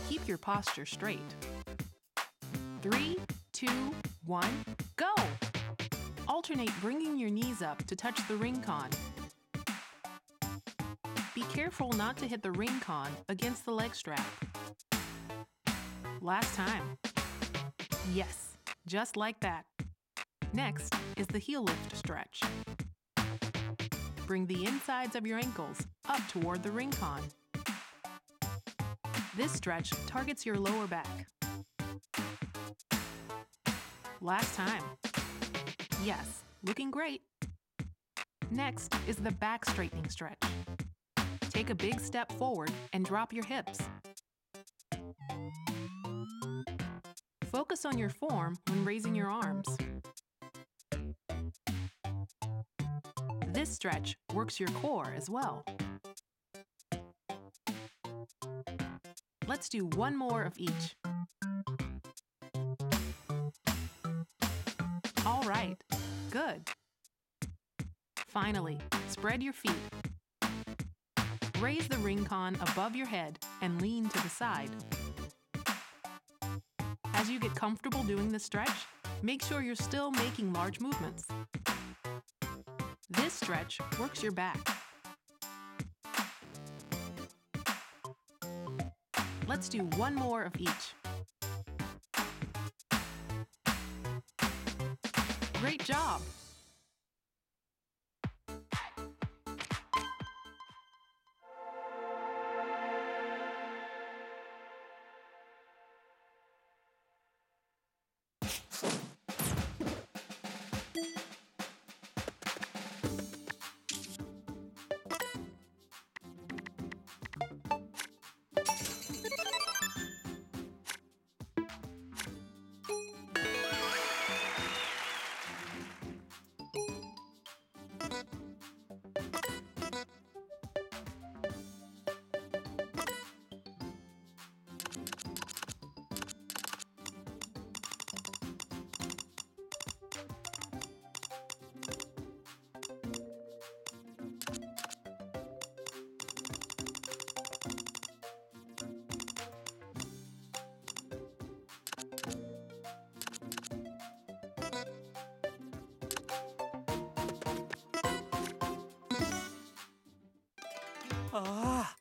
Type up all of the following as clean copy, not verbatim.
keep your posture straight. 3, 2, 1, go! Alternate bringing your knees up to touch the ring con. Be careful not to hit the ring con against the leg strap. Last time. Yes, just like that. Next is the heel lift stretch. Bring the insides of your ankles up toward the ring con. This stretch targets your lower back. Last time. Yes, looking great. Next is the back straightening stretch. Take a big step forward and drop your hips. Focus on your form when raising your arms. This stretch works your core as well. Let's do one more of each. All right, good. Finally, spread your feet. Raise the ring con above your head and lean to the side. As you get comfortable doing this stretch, make sure you're still making large movements. This stretch works your back. Let's do one more of each. Great job! Ah!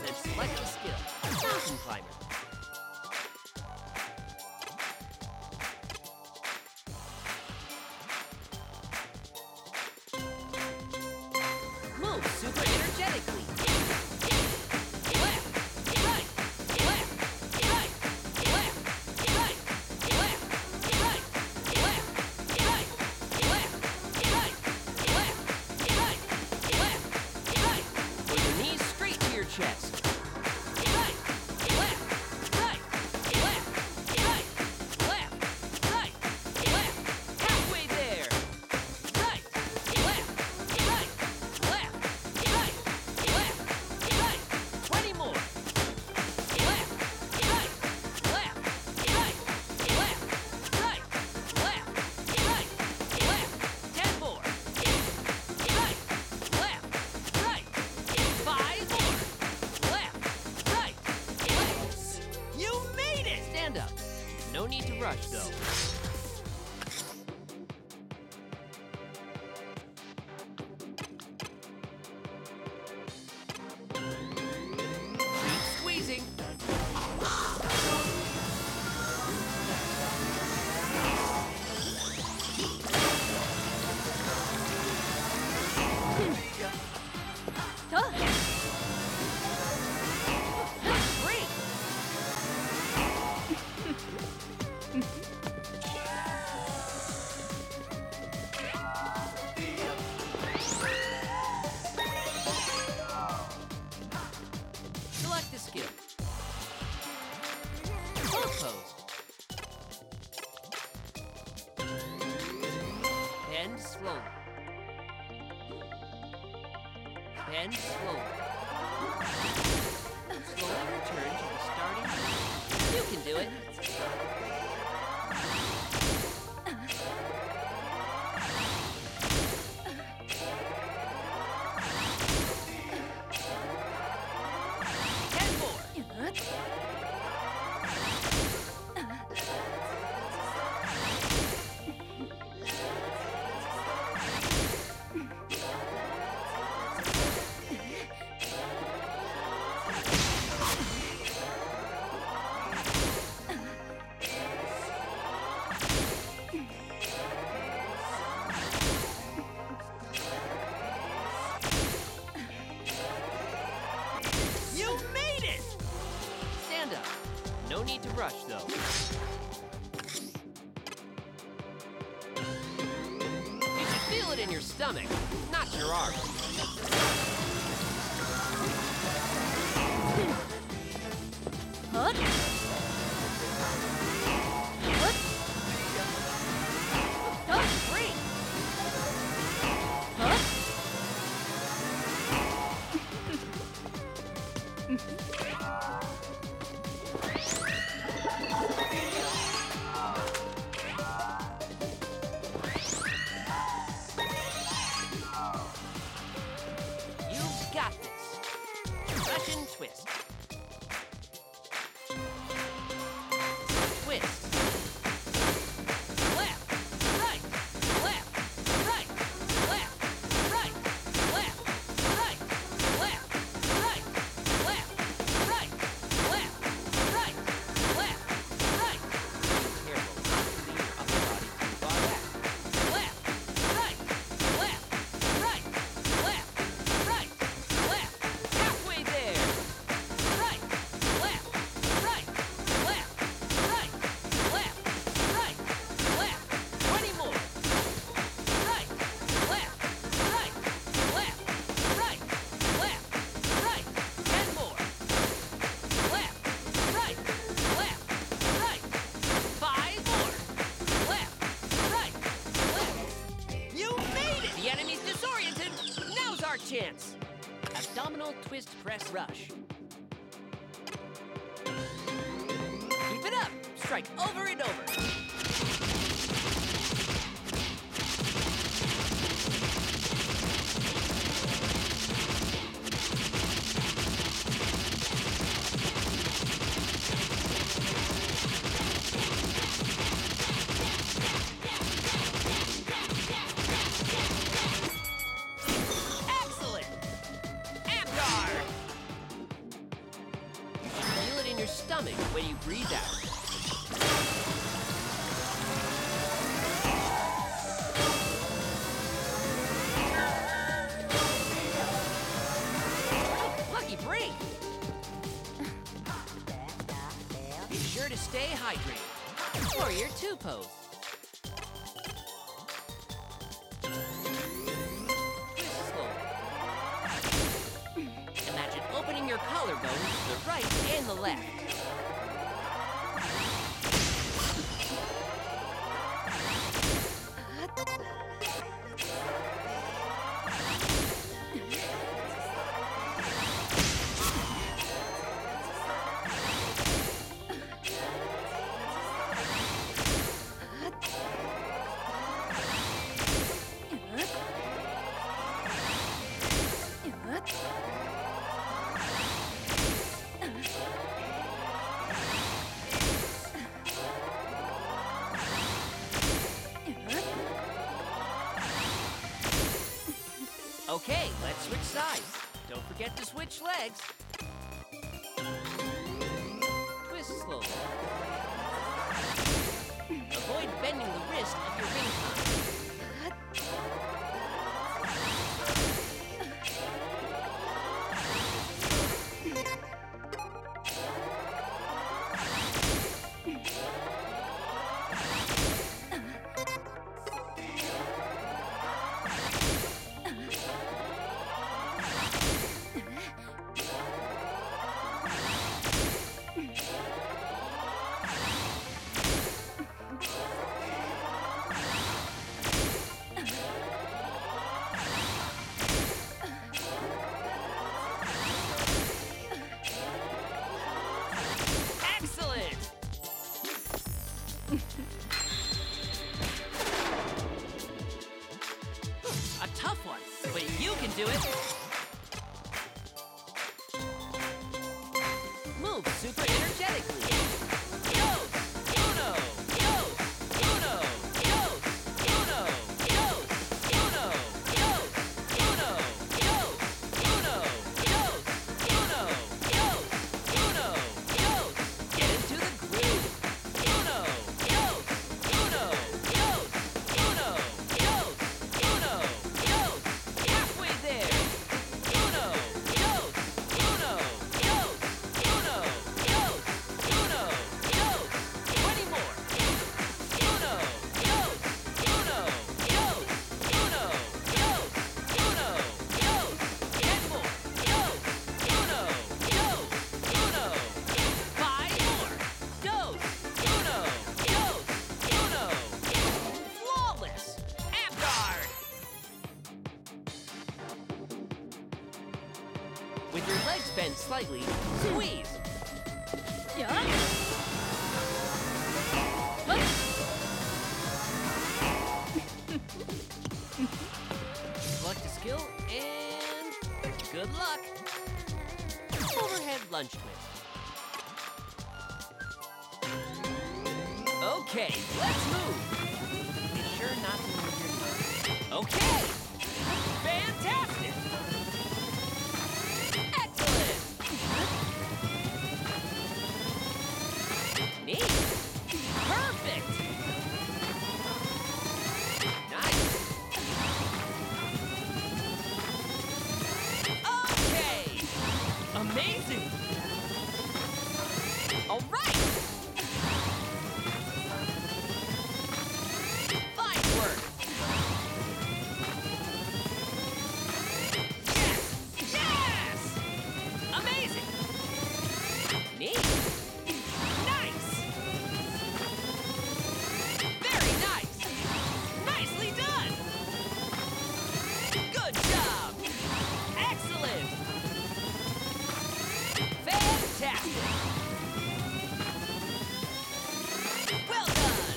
and select the skill. Mountain Climber. Move super energetically. Left, right, left, right, left, right, left, right, left, right, left, right, left, right, left, right. Pull your knees straight to your chest. Right, left, right, left, right, left, right, left. Halfway there. Right, left, right, left, right, left, right. 20 more. Left, right, left, right, left, right, left, right, left. 10 more. Right, left, right. 5 more. Left, right, left. You made it! Stand up. No need to rush, though. Keep squeezing. Great. Select the skill. Pose pose. Bend slowly. Bend slowly. Slowly return to the starting point. You can do it. Ten more. You made it! Stand up. No need to rush, though. You should feel it in your stomach, not your arms. Great! You've got this. Russian twist. Twist. Left, right, left, right, left, right, left, right, left, right, left, right, left, right, left, right. Careful not to lean your upper body too far back. Left, right, left, right, left, right, left. Halfway there. Right, left, right, left, right, left, right, left. 20 more. Right, left, right, left, right, left, right. 10 more. Left, right, left, right. 5 more. Left, right, left. You made it! The enemy's disoriented. Now's our chance. Abdominal twist press rush. Keep it up. Strike over and over. Excellent! Amp guard! stomach when you breathe out. Lucky break! Be sure to stay hydrated for your two pose. Twist slowly. Imagine opening your collarbone to the right and the left. Okay, let's switch sides. Don't forget to switch legs. Twist slowly. Avoid bending the wrist of your ring con. Excellent! A tough one, but you can do it! Move super energetically. Yos! Uno! Yos! Uno! Yos! Uno! Yos! Uno! Yos! Uno! Yos! Uno! Yos! Uno! Yos! Uno! Yos! Get into the groove. Uno! Yos! Uno! Yos! Uno! Yos! Uno! Yos! Halfway there. Uno! Yos! Uno! Yos! Uno! Yos! Uno! Yos! 20 more. Uno! Yos! Uno! Yos! Uno! Yos! Uno! Yos! 10 more. Yos! Uno! Yos! Uno! 5 more. Yos! Uno! Yos! Uno! Flawless! Ab guard! With your legs bent slightly, squeeze. Select a skill and good luck. Overhead lunge twist. Okay, let's move. Be sure not to move your knees. Okay! Fantastic! Excellent! Neat! Perfect! Nice! Okay! Amazing! All right! Fine work! Yes! Yes! Amazing! Neat! Nice! Very nice! Nicely done! Good job! Excellent! Fantastic! Well done!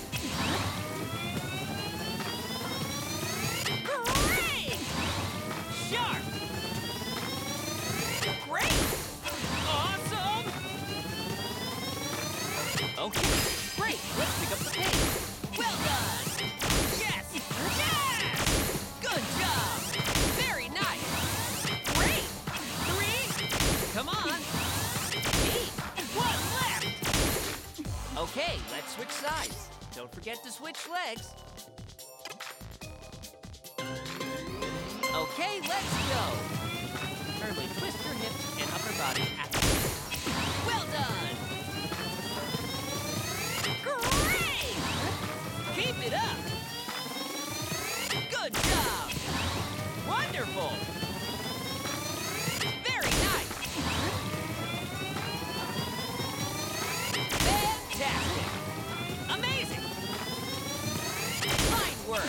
Great! Sharp! Great! Awesome! Okay, great! Let's pick up the pace! Well done! Yes! Yes! Good job! Very nice! Great! 3! Come on! 8! 1 left! Okay, let's switch sides. Don't forget to switch legs. Okay, let's go. Firmly twist your hips and upper body at the same time. Well done. Great! Keep it up. Good job. Wonderful. Very nice. Fantastic. Amazing. Fine work.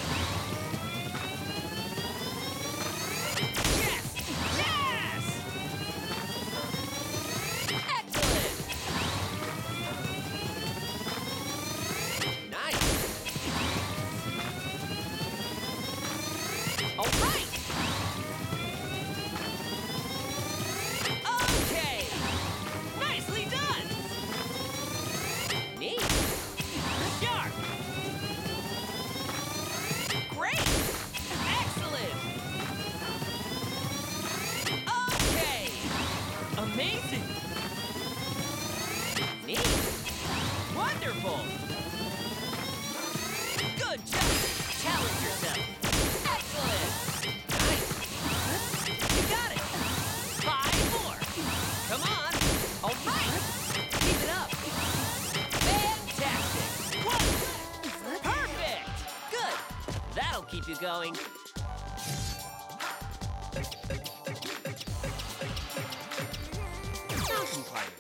Yes! Yes! Excellent! Nice! All right! Okay! Nicely done! Neat! Sharp! Great! Excellent! Okay! Amazing! Neat! Wonderful! Good job! Challenge yourself! Excellent! Nice! You got it! 5 more! Come on! All right! Keep it up! Fantastic! Perfect! Good! That'll keep you going. Mountain climber.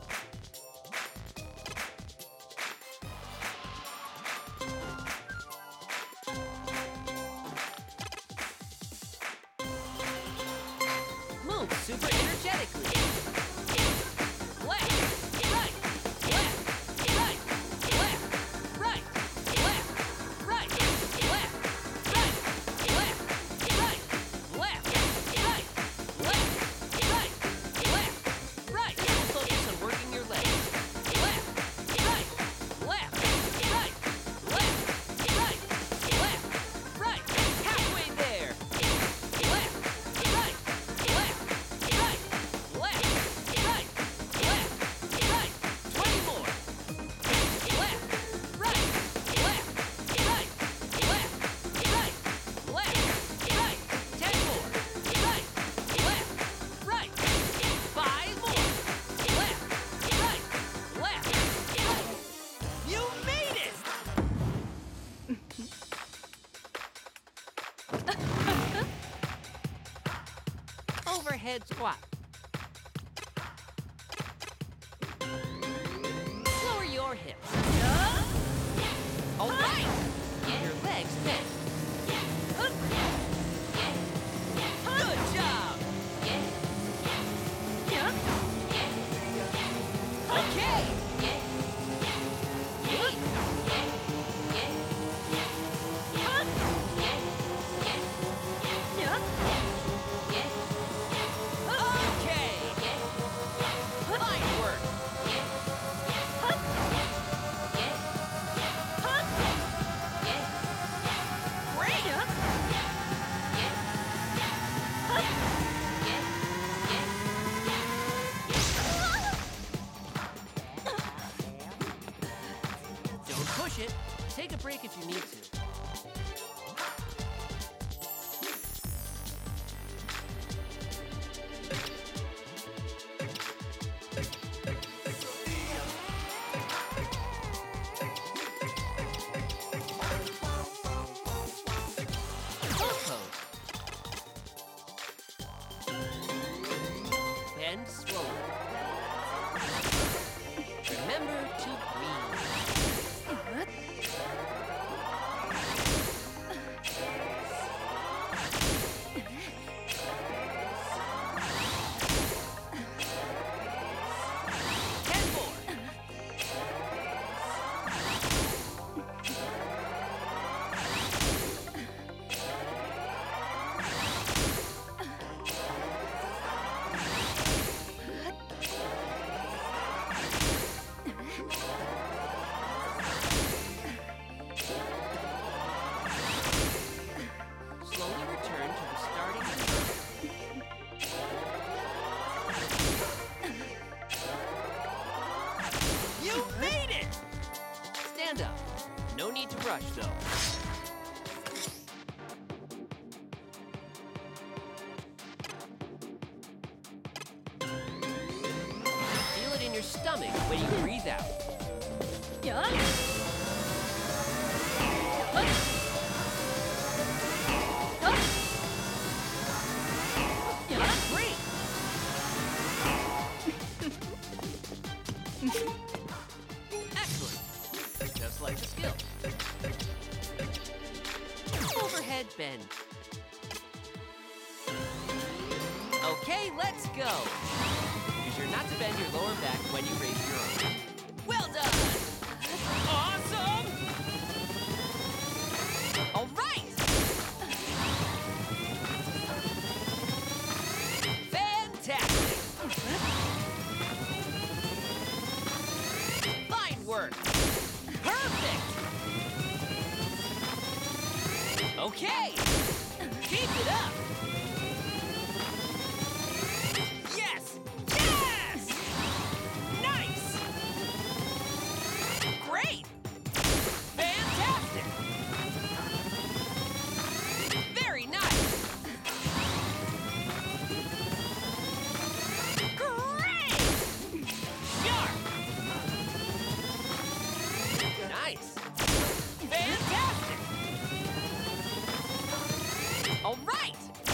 Move super energetically. Left, right, left, right, left, right, left, right, left, right, left, right, left, right, left, right, left, right. Focus on working your legs. Left, right, left, right, left, right, left, right. Halfway there. Left, right, left, right, left, right, left, right. 20 more. Left, right, left, right, left, right, left, right. 10 more. Right, left, right. 5 more. Left, right, left, right. You made it! Overhead squat. Lower your hips. All right. Your legs bent. Good job. Okay. Neat. Okay. Fine work. Great. Don't push it. Take a break if you need to. Pose. Bend slowly. Remember to breathe. rush, though. Feel it in your stomach when you breathe out. Yeah. Great! Excellent. Just like the skill. Overhead bend. Okay, let's go. Be sure not to bend your lower back when you raise your arm. Well done! Awesome! All right! Fantastic! Fine work! Perfect! Okay! Keep it up! Yes! Yes! Nice! Great! Fantastic! Very nice! Great! Sharp! Nice! Fantastic! All right!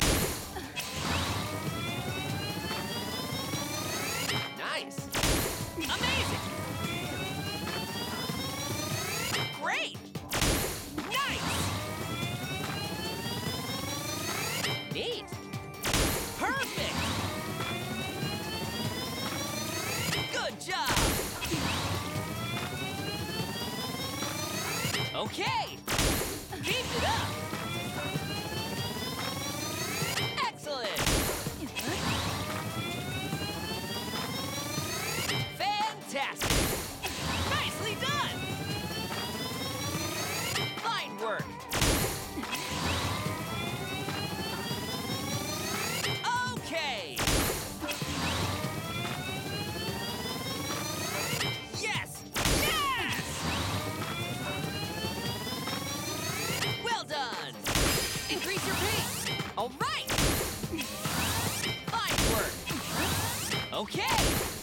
Nice! Amazing! Great! Nice! Neat! Perfect! Good job! Okay! Keep it up! Excellent! Fantastic! Nicely done! Fine work! Okay! Yes! Yes! Well done! Increase your pace! All right! Fine work! Okay!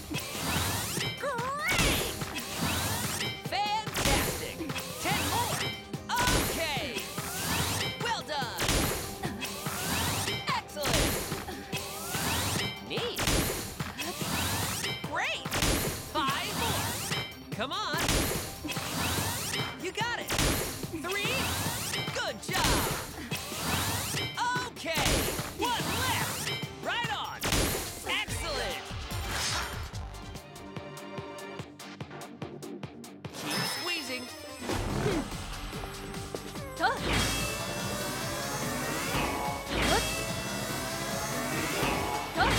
Great! Fantastic! 10 more! Okay! Well done! Excellent! Neat! Great! 5 more! Come on! You got it! 3! Good job! Okay! 1 left! Right on! Excellent! Keep squeezing. Huh? What? Huh?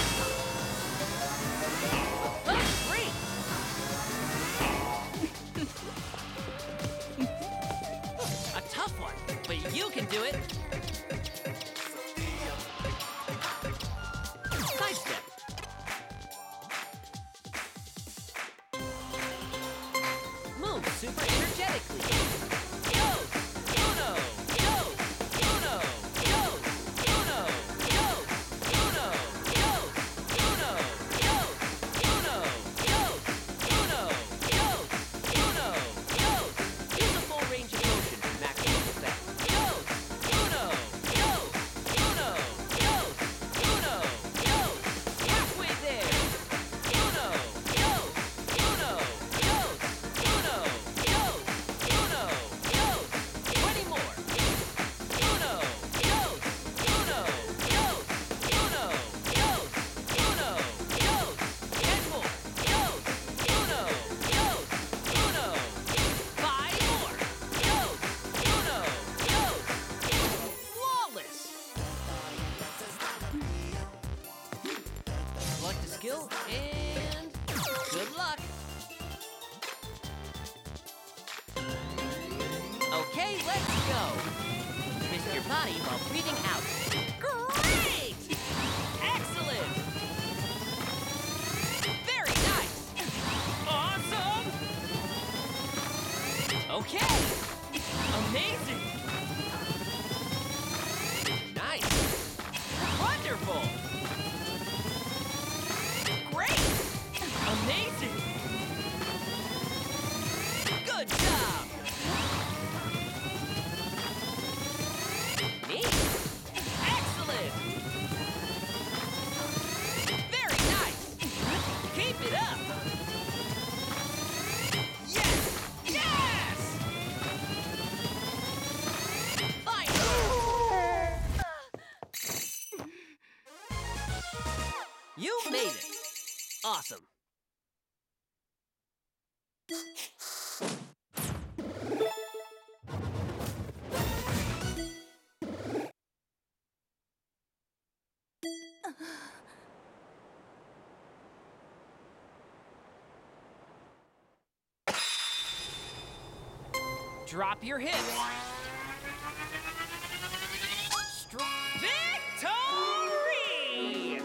Great! A tough one, but you can do it. Side step. Move super energetically. Yos, uno, yos, uno, yos, uno, yos, uno, yos, uno, yos, uno, yos, uno, yos, uno, yos. Use the full range of motion for maximum effect. Yos, uno, yos, uno, yos, uno, yos. Halfway there. Uno, yos, uno, yos, uno, yos, uno, yos. 20 more. Uno, yos, uno, yos, uno, yos, uno, yos. 10 more. Yos, uno, yos, uno. 5 more. Yos, uno, yos. Flawless. Select the skill and good luck. Okay, let's go. Twist your body while breathing out. Great! Excellent! Very nice! Awesome! Okay! Amazing! Awesome. Drop your hips. Victory!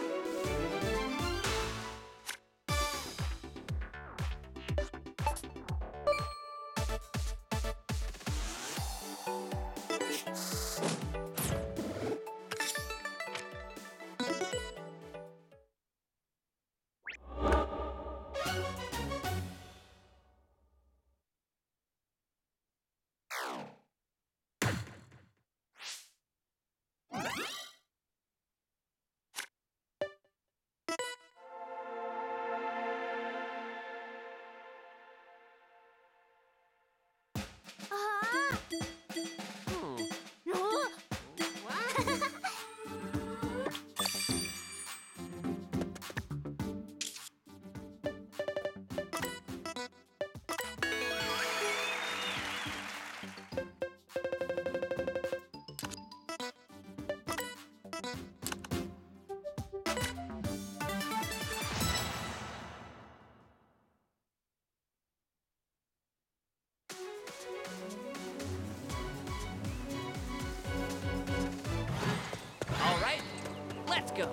All right, let's go.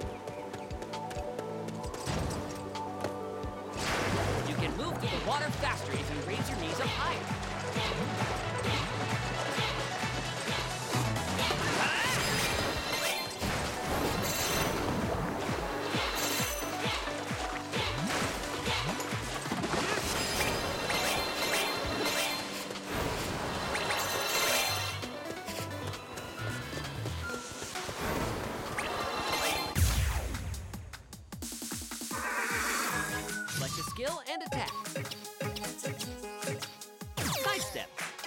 You can move through the water faster if you raise your knees up higher. Select a skill and attack. Side step.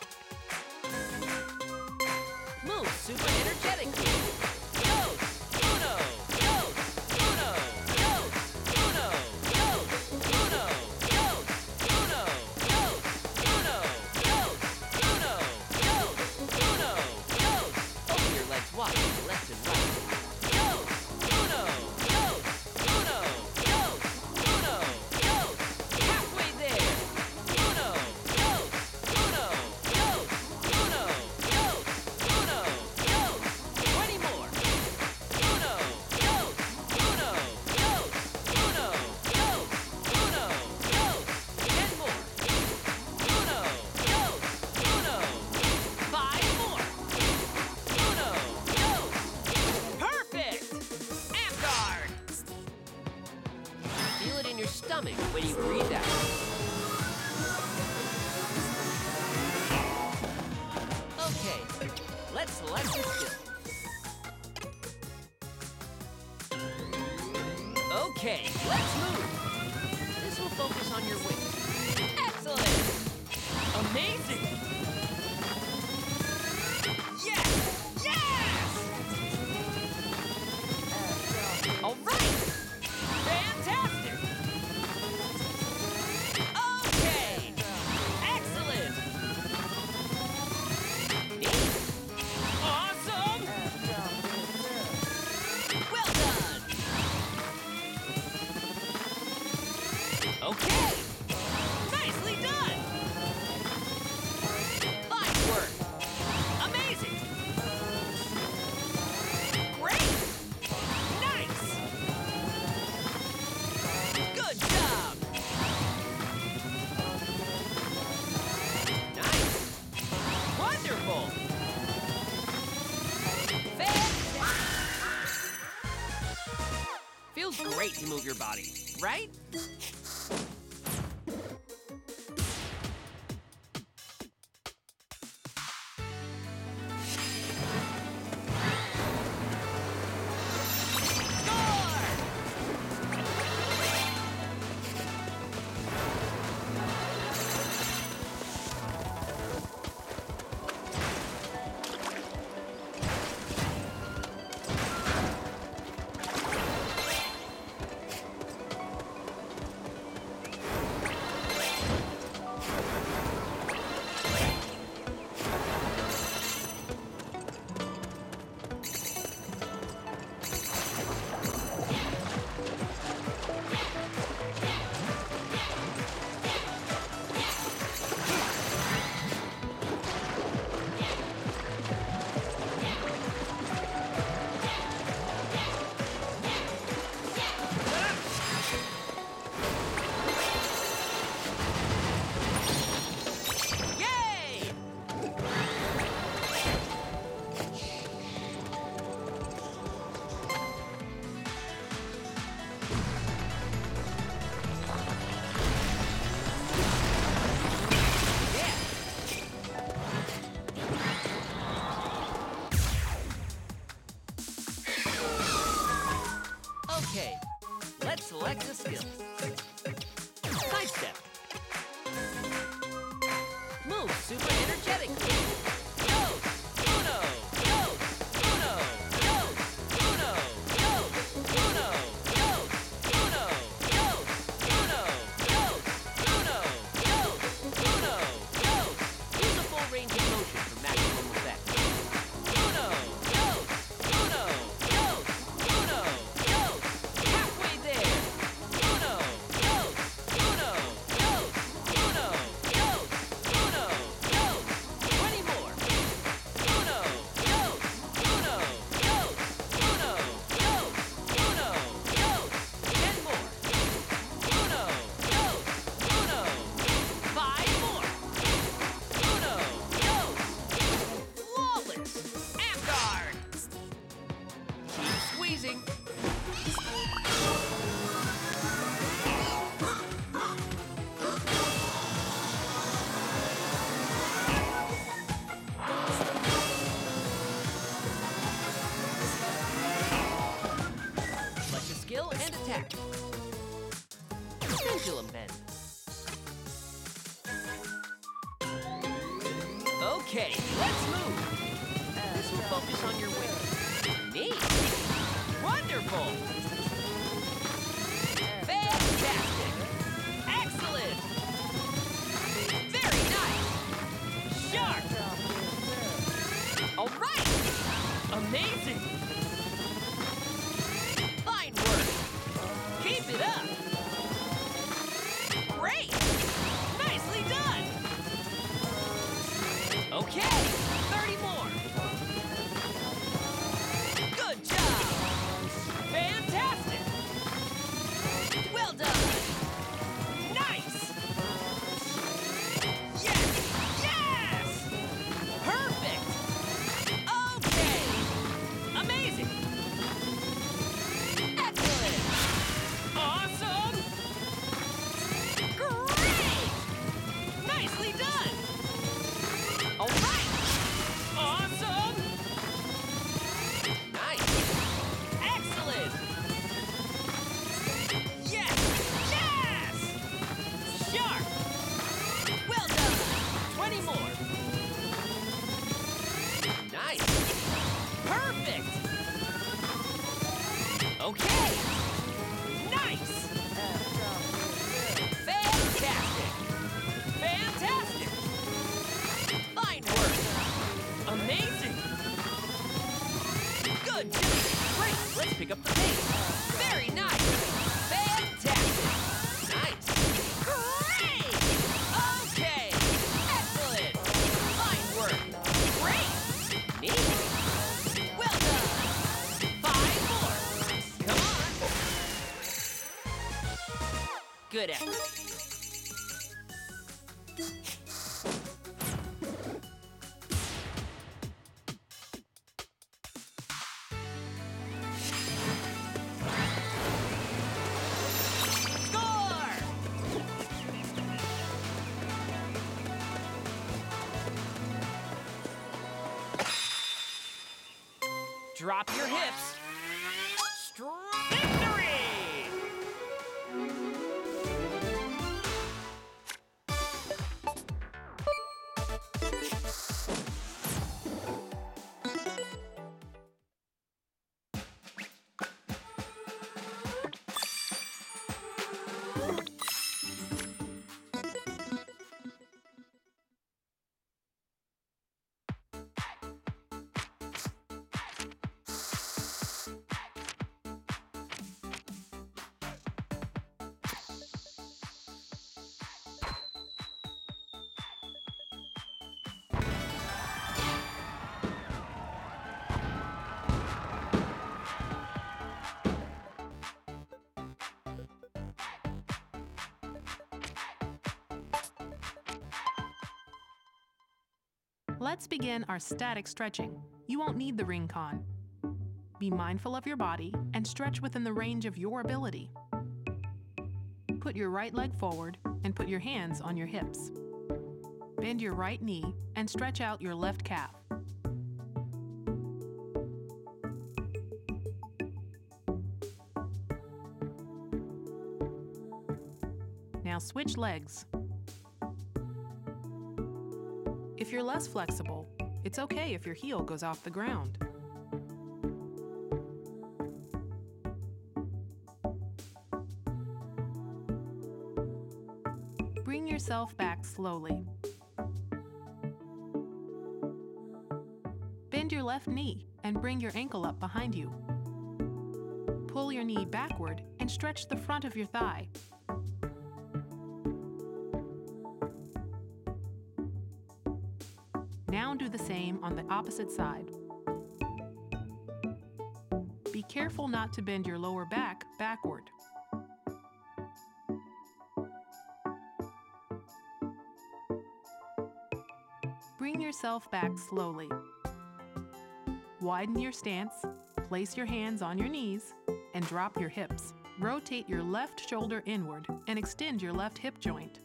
Move super energetically. Dos, uno, dos, uno, dos, uno, dos, uno, dos, uno, dos, uno, dos, uno, dos, uno, dos. Open your legs wide, left and right. Dos, uno, dos, uno, dos, uno, dos. Halfway there. Uno, dos, uno, dos, uno, dos, uno, dos. 20 more. Uno, dos, uno, dos, uno, dos, uno, dos. 10 more. Uno, dos, uno. 5 more. Uno, dos. Perfect! Amp guard! Feel it in your stomach when you breathe out. Okay, let's select the skill. Okay, let's move. This will focus on your weight. Excellent! Amazing! Yes! Yes! All right! Fantastic! Okay! Excellent! Neat! Awesome! Well done! Okay! Nicely done! Fine work! Amazing! Great! Nice! Good job! Nice! Wonderful! Fantastic! Feels great to move your body, right? Sidestep. Move super energetically. Dos, uno, dos, uno, dos, uno, dos, uno, dos, uno, dos, uno, dos, uno, dos, uno, dos. Use a full range of motion for maximum effect. Uno, dos, uno, dos, uno, dos. Halfway there. Uno, dos, uno, dos, uno, dos, uno, dos. 20 more. Uno, dos, uno, dos, uno, dos, uno, dos. 10 more. Uno, dos, uno. 5 more. Uno, dos. Flawless. Amp guard. Keep squeezing. Select a skill and attack. Pendulum bend. Okay, let's move. This will focus on your wing. Neat. Wonderful. Fantastic. Excellent. Very nice. Sharp. All right. Amazing. Fine work. Keep it up. Great. Nicely done. Okay, 30 more. Good job. Fantastic. Well done. Nice. Yes. Yes. Perfect. Okay. Amazing. Excellent. Awesome. Great. Nicely done. All right. Awesome. Nice. Excellent. Yes. Yes. Sharp. Well done. 20 more. Nice. Perfect. Okay. Nice. Fantastic. Fantastic. Fine work. Amazing. Good. Great. Let's pick up the pace. Very nice. Fantastic. Nice. Great. Okay. Excellent. Fine work. Great. Neat. Well done. 5 more. Come on. Good effort. Score! Drop your hips. Victory! Let's begin our static stretching. You won't need the ring con. Be mindful of your body and stretch within the range of your ability. Put your right leg forward and put your hands on your hips. Bend your right knee and stretch out your left calf. Now switch legs. If you're less flexible, it's okay if your heel goes off the ground. Bring yourself back slowly. Bend your left knee and bring your ankle up behind you. Pull your knee backward and stretch the front of your thigh. Now do the same on the opposite side. Be careful not to bend your lower back backward. Bring yourself back slowly. Widen your stance, place your hands on your knees, and drop your hips. Rotate your left shoulder inward and extend your left hip joint.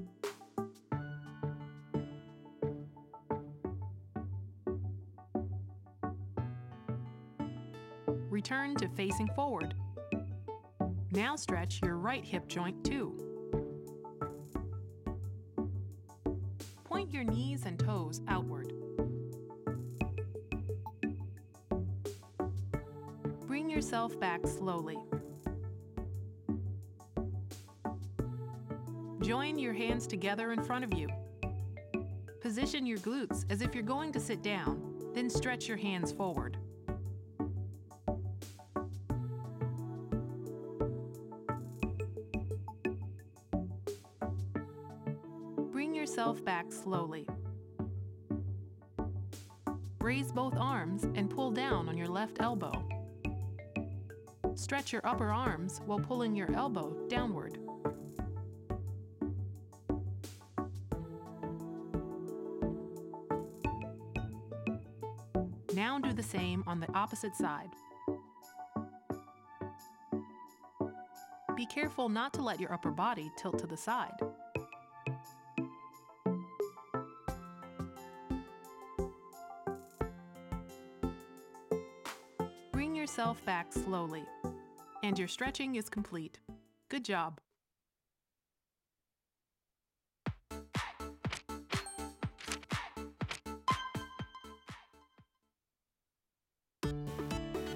Return to facing forward. Now stretch your right hip joint too. Point your knees and toes outward. Bring yourself back slowly. Join your hands together in front of you. Position your glutes as if you're going to sit down, then stretch your hands forward. Bring yourself back slowly. Raise both arms and pull down on your left elbow. Stretch your upper arms while pulling your elbow downward. Now do the same on the opposite side. Be careful not to let your upper body tilt to the side. Bring yourself back slowly, and your stretching is complete. Good job.